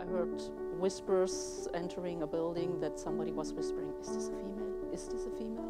heard whispers entering a building that somebody was whispering, "Is this a female? Is this a female?"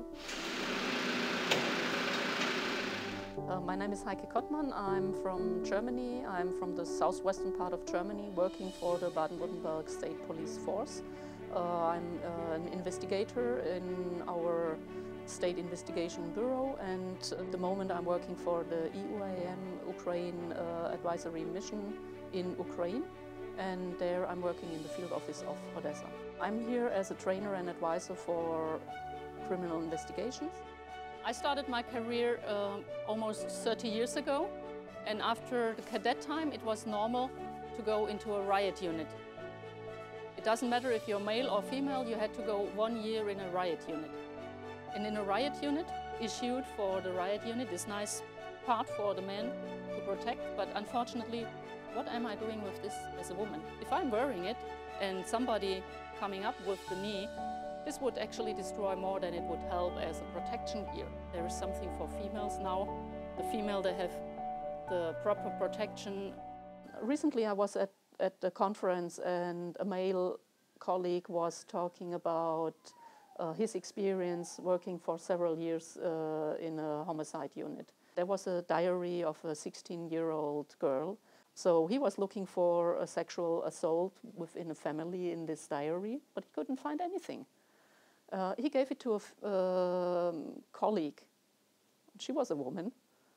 My name is Heike Kottmann. I'm from Germany. I'm from the southwestern part of Germany, working for the Baden-Württemberg State Police Force. I'm an investigator in our State Investigation Bureau, and at the moment I'm working for the EUAM Ukraine Advisory Mission in Ukraine, and there I'm working in the field office of Odessa. I'm here as a trainer and advisor for criminal investigations. I started my career almost 30 years ago, and after the cadet time it was normal to go into a riot unit. It doesn't matter if you're male or female, you had to go 1 year in a riot unit. And in a riot unit, issued for the riot unit, this nice part for the men to protect, but unfortunately, what am I doing with this as a woman? If I'm wearing it and somebody coming up with the knee, this would actually destroy more than it would help as a protection gear. There is something for females now. The female, they have the proper protection. Recently I was at a conference and a male colleague was talking about his experience working for several years in a homicide unit. There was a diary of a 16-year-old girl. So he was looking for a sexual assault within a family in this diary, but he couldn't find anything. He gave it to a colleague. She was a woman.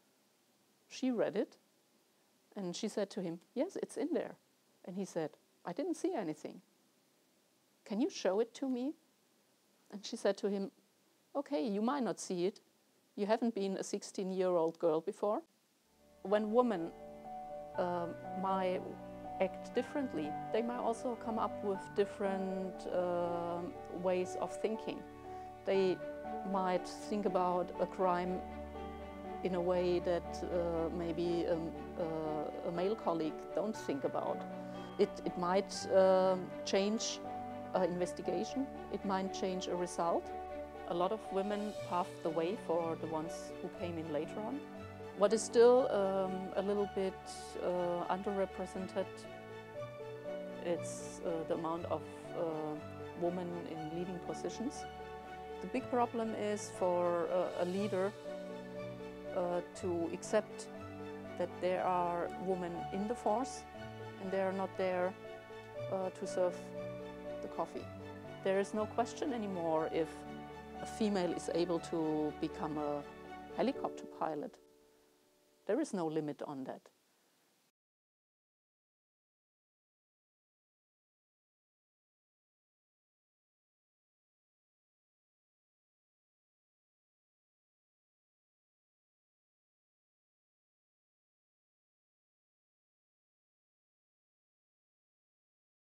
She read it, and she said to him, "Yes, it's in there." And he said, "I didn't see anything. Can you show it to me?" And she said to him, "Okay, you might not see it. You haven't been a 16-year-old girl before." When women might act differently, they might also come up with different ways of thinking. They might think about a crime in a way that maybe a male colleague don't think about. It might change an investigation, it might change a result. A lot of women paved the way for the ones who came in later on. What is still a little bit underrepresented, it's the amount of women in leading positions. The big problem is for a leader to accept that there are women in the force and they are not there to serve the coffee. There is no question anymore if a female is able to become a helicopter pilot. There is no limit on that.